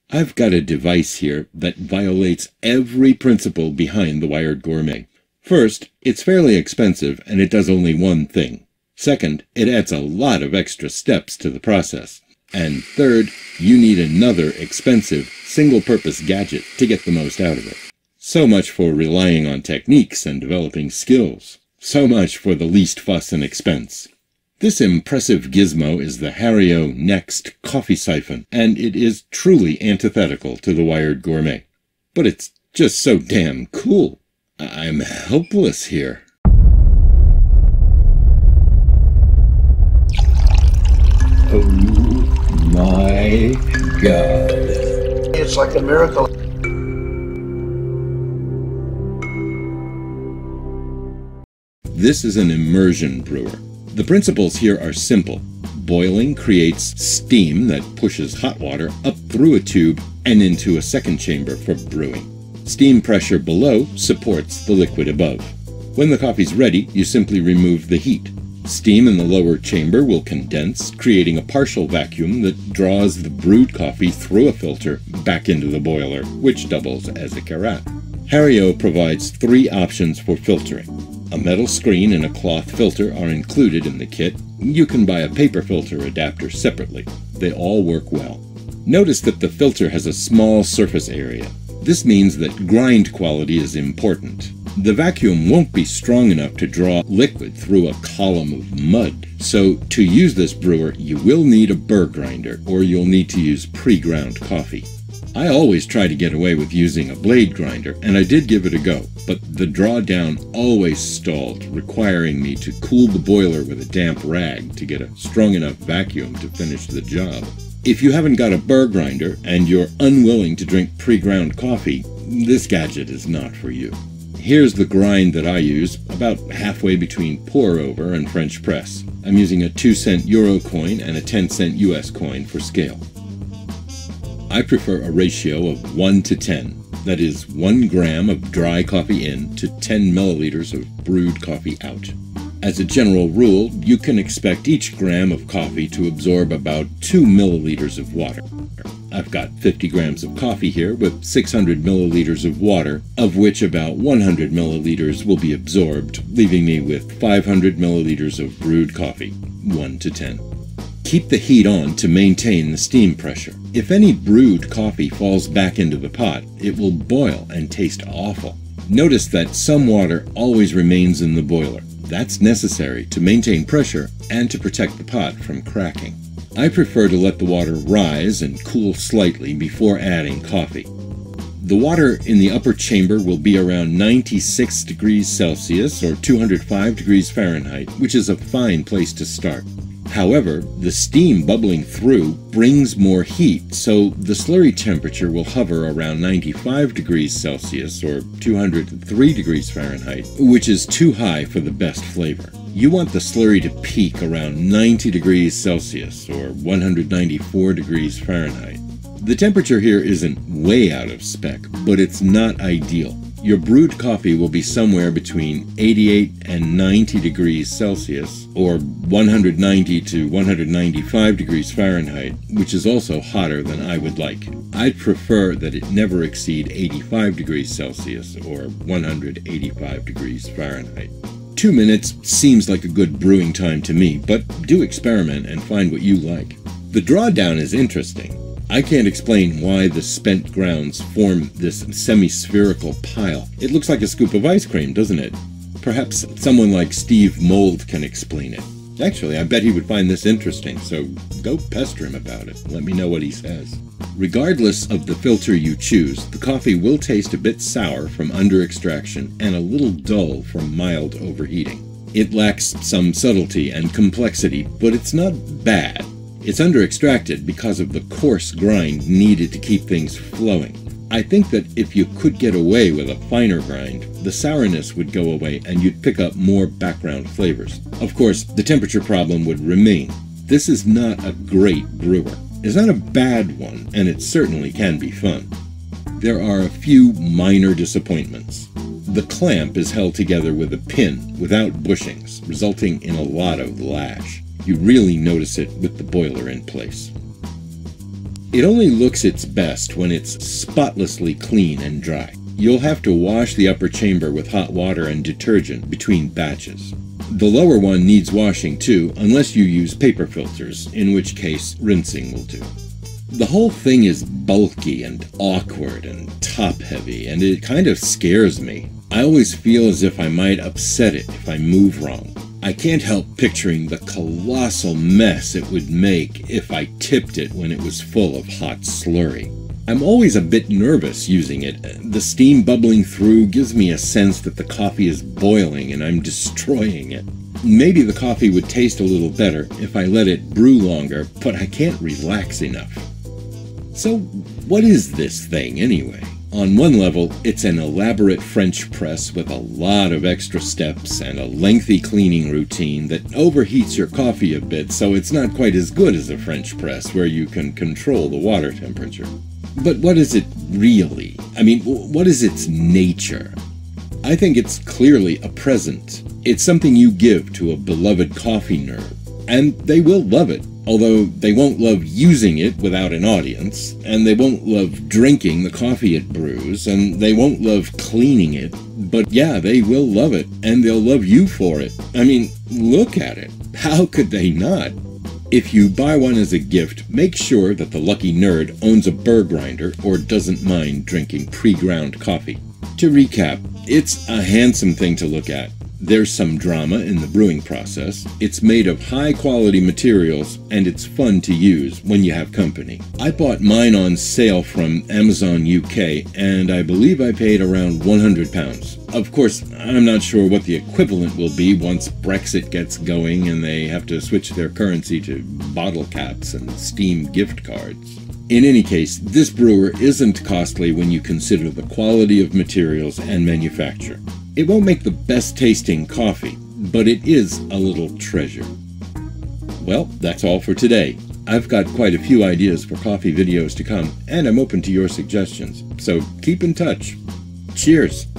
I've got a device here that violates every principle behind the Wired Gourmet. First, it's fairly expensive and it does only one thing. Second, it adds a lot of extra steps to the process. And third, you need another expensive, single-purpose gadget to get the most out of it. So much for relying on techniques and developing skills. So much for the least fuss and expense. This impressive gizmo is the Hario Next coffee siphon, and it is truly antithetical to the Wired Gourmet. But it's just so damn cool. I'm helpless here. Oh my God. It's like a miracle. This is an immersion brewer. The principles here are simple. Boiling creates steam that pushes hot water up through a tube and into a second chamber for brewing. Steam pressure below supports the liquid above. When the coffee's ready, you simply remove the heat. Steam in the lower chamber will condense, creating a partial vacuum that draws the brewed coffee through a filter back into the boiler, which doubles as a carafe. Hario provides 3 options for filtering. A metal screen and a cloth filter are included in the kit. You can buy a paper filter adapter separately. They all work well. Notice that the filter has a small surface area. This means that grind quality is important. The vacuum won't be strong enough to draw liquid through a column of mud. So to use this brewer, you will need a burr grinder, or you'll need to use pre-ground coffee. I always try to get away with using a blade grinder, and I did give it a go, but the drawdown always stalled, requiring me to cool the boiler with a damp rag to get a strong enough vacuum to finish the job. If you haven't got a burr grinder and you're unwilling to drink pre-ground coffee, this gadget is not for you. Here's the grind that I use, about halfway between pour-over and French press. I'm using a 2-cent euro coin and a 10-cent US coin for scale. I prefer a ratio of 1 to 10. That is 1 gram of dry coffee in to 10 milliliters of brewed coffee out. As a general rule, you can expect each gram of coffee to absorb about 2 milliliters of water. I've got 50 grams of coffee here with 600 milliliters of water, of which about 100 milliliters will be absorbed, leaving me with 500 milliliters of brewed coffee, 1 to 10. Keep the heat on to maintain the steam pressure. If any brewed coffee falls back into the pot, it will boil and taste awful. Notice that some water always remains in the boiler. That's necessary to maintain pressure and to protect the pot from cracking. I prefer to let the water rise and cool slightly before adding coffee. The water in the upper chamber will be around 96 degrees Celsius or 205 degrees Fahrenheit, which is a fine place to start. However, the steam bubbling through brings more heat, so the slurry temperature will hover around 95 degrees Celsius or 203 degrees Fahrenheit, which is too high for the best flavor. You want the slurry to peak around 90 degrees Celsius or 194 degrees Fahrenheit. The temperature here isn't way out of spec, but it's not ideal. Your brewed coffee will be somewhere between 88 and 90 degrees Celsius, or 190 to 195 degrees Fahrenheit, which is also hotter than I would like. I'd prefer that it never exceed 85 degrees Celsius, or 185 degrees Fahrenheit. 2 minutes seems like a good brewing time to me, but do experiment and find what you like. The drawdown is interesting. I can't explain why the spent grounds form this semi-spherical pile. It looks like a scoop of ice cream, doesn't it? Perhaps someone like Steve Mould can explain it. Actually, I bet he would find this interesting, so go pester him about it. Let me know what he says. Regardless of the filter you choose, the coffee will taste a bit sour from under extraction and a little dull from mild overheating. It lacks some subtlety and complexity, but it's not bad. It's under-extracted because of the coarse grind needed to keep things flowing. I think that if you could get away with a finer grind, the sourness would go away and you'd pick up more background flavors. Of course, the temperature problem would remain. This is not a great brewer. It's not a bad one, and it certainly can be fun. There are a few minor disappointments. The clamp is held together with a pin without bushings, resulting in a lot of lash. You really notice it with the boiler in place. It only looks its best when it's spotlessly clean and dry. You'll have to wash the upper chamber with hot water and detergent between batches. The lower one needs washing too, unless you use paper filters, in which case rinsing will do. The whole thing is bulky and awkward and top-heavy, and it kind of scares me. I always feel as if I might upset it if I move wrong. I can't help picturing the colossal mess it would make if I tipped it when it was full of hot slurry. I'm always a bit nervous using it. The steam bubbling through gives me a sense that the coffee is boiling and I'm destroying it. Maybe the coffee would taste a little better if I let it brew longer, but I can't relax enough. So what is this thing anyway? On one level, it's an elaborate French press with a lot of extra steps and a lengthy cleaning routine that overheats your coffee a bit, so it's not quite as good as a French press where you can control the water temperature. But what is it really? I mean, what is its nature? I think it's clearly a present. It's something you give to a beloved coffee nerd, and they will love it. Although they won't love using it without an audience, and they won't love drinking the coffee it brews, and they won't love cleaning it, but yeah, they will love it, and they'll love you for it. I mean, look at it. How could they not? If you buy one as a gift, make sure that the lucky nerd owns a burr grinder or doesn't mind drinking pre-ground coffee. To recap, it's a handsome thing to look at. There's some drama in the brewing process, it's made of high-quality materials, and it's fun to use when you have company. I bought mine on sale from Amazon UK, and I believe I paid around £100. Of course, I'm not sure what the equivalent will be once Brexit gets going and they have to switch their currency to bottle caps and Steam gift cards. In any case, this brewer isn't costly when you consider the quality of materials and manufacture. It won't make the best tasting coffee, but it is a little treasure. Well, that's all for today. I've got quite a few ideas for coffee videos to come, and I'm open to your suggestions, so keep in touch. Cheers!